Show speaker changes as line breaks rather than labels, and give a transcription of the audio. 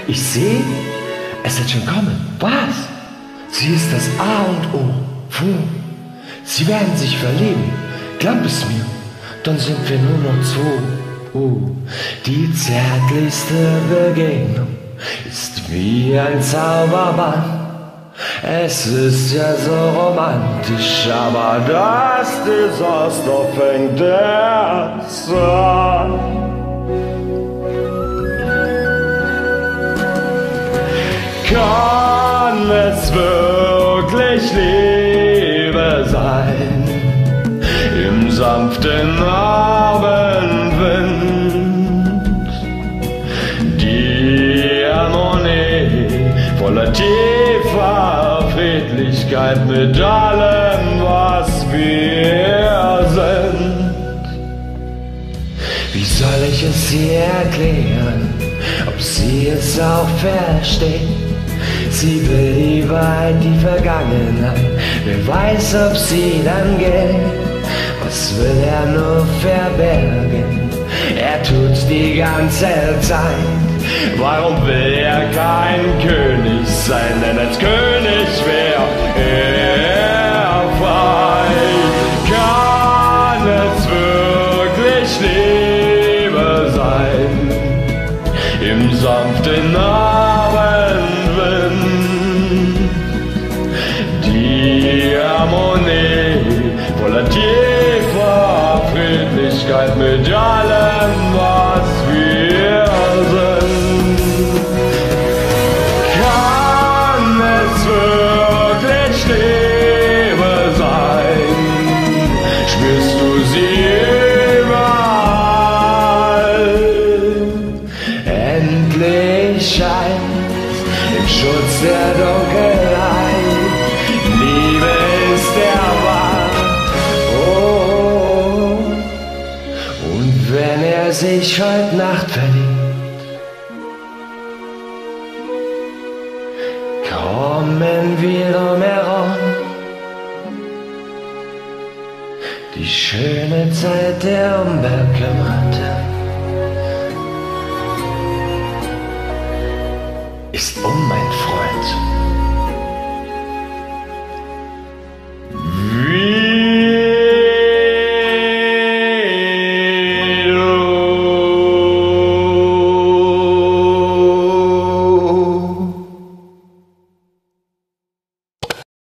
Ich sehe, es wird schon kommen. Was? Sie ist das A und O. Puh. Sie werden sich verlieben. Glaub es mir. Dann sind wir nur noch zwei. Die zärtlichste Begegnung ist wie ein Zauberbann. Es ist ja so romantisch, aber das Desaster fängt erst an. Kann es wirklich Liebe sein im sanften Abendwind? Die Harmonie voller tiefer Friedlichkeit mit allem, was wir sind. Wie soll ich es ihr erklären, ob sie es auch versteht? Sie will die Wahrheit, die Vergangenheit, wer weiß, ob sie dann geht. Was will er nur verbergen? Er tut's die ganze Zeit. Warum will er kein König sein? Denn als König wär er frei. Kann es wirklich Liebe sein im sanften Abendwind? Die Harmonie voller tiefer Friedlichkeit mit allem, was wir sind. Kann es wirklich Liebe sein? Spürst du sie überall? Endlich scheint im Schutz der Dunkelheit, Liebe ist der Wahr. Oh, und wenn er sich heute Nacht verliebt, kommen wir drum herum. Die schöne Zeit der Unbekümmerten.